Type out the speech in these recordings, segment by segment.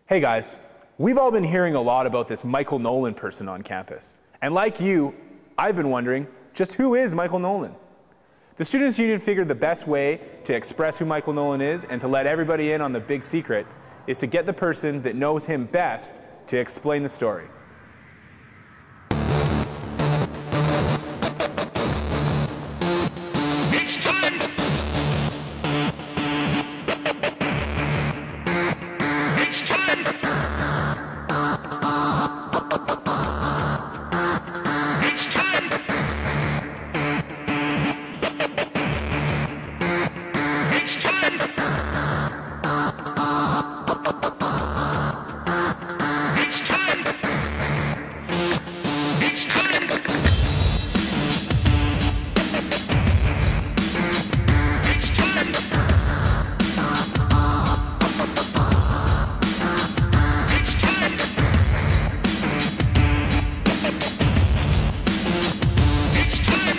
Hey guys, we've all been hearing a lot about this Michael Nolan person on campus. And like you, I've been wondering, just who is Michael Nolan? The Students' Union figured the best way to express who Michael Nolan is and to let everybody in on the big secret is to get the person that knows him best to explain the story. It's time! It's time! It's time! It's time! It's time! It's time! It's time! It's time! It's time!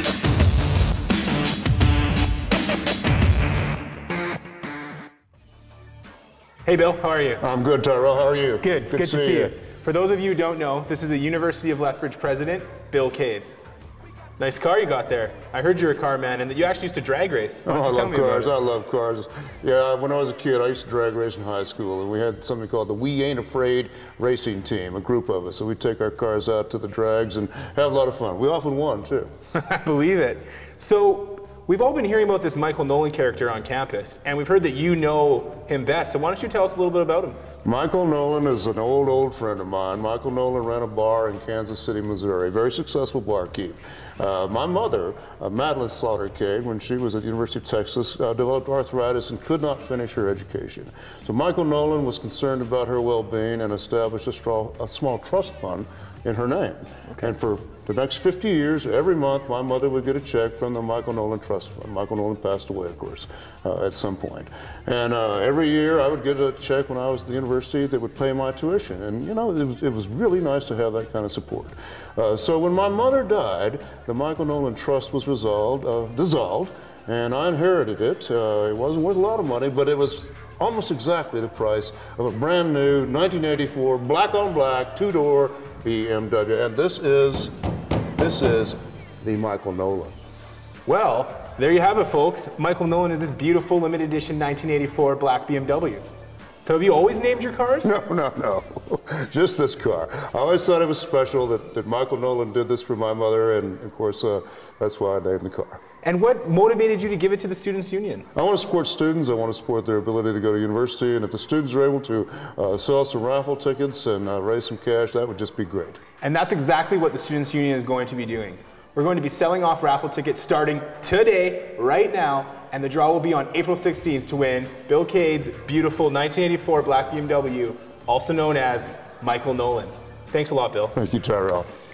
Hey Bill, how are you? I'm good, Tyrell. How are you? Good, it's good to see you. For those of you who don't know, this is the University of Lethbridge president, Bill Cade. Nice car you got there. I heard you're a car man and that you actually used to drag race. Oh, I love cars. I love cars. Yeah, when I was a kid, I used to drag race in high school, and we had something called the We Ain't Afraid racing team, a group of us. So we'd take our cars out to the drags and have a lot of fun. We often won, too. I believe it. So, we've all been hearing about this Michael Nolan character on campus, and we've heard that you know him best. So why don't you tell us a little bit about him? Michael Nolan is an old friend of mine. Michael Nolan ran a bar in Kansas City, Missouri, a very successful barkeep. My mother, Madeline Slaughter Cade, when she was at the University of Texas, developed arthritis and could not finish her education. So Michael Nolan was concerned about her well-being and established a small trust fund in her name. Okay. And for the next 50 years, every month, my mother would get a check from the Michael Nolan Trust Fund. Michael Nolan passed away, of course, at some point. And every year, I would get a check when I was at the university that would pay my tuition. And, you know, it was really nice to have that kind of support. So when my mother died, the Michael Nolan Trust was dissolved, and I inherited it. It wasn't worth a lot of money, but it was almost exactly the price of a brand new 1984 black on black two-door BMW. And this is the Michael Nolan. Well, there you have it, folks. Michael Nolan is this beautiful limited edition 1984 black BMW. So have you always named your cars? No. Just this car. I always thought it was special that Michael Nolan did this for my mother, and of course, that's why I named the car. And what motivated you to give it to the Students' Union? I want to support students. I want to support their ability to go to university, and if the students are able to sell some raffle tickets and raise some cash, that would just be great. And that's exactly what the Students' Union is going to be doing. We're going to be selling off raffle tickets starting today, right now, and the draw will be on April 16th to win Bill Cade's beautiful 1984 black BMW, also known as Michael Nolan. Thanks a lot, Bill. Thank you, Tyrell.